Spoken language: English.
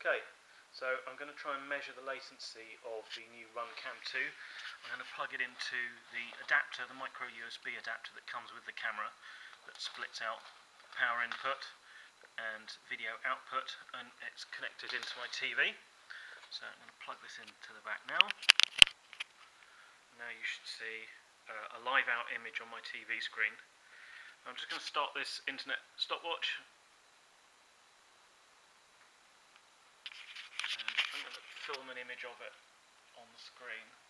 Okay, so I'm going to try and measure the latency of the new RunCam 2. I'm going to plug it into the adapter, the micro USB adapter that comes with the camera, that splits out power input and video output, and it's connected into my TV. So I'm going to plug this into the back now. Now you should see a live out image on my TV screen. I'm just going to start this internet stopwatch. And I'm going to film an image of it on the screen.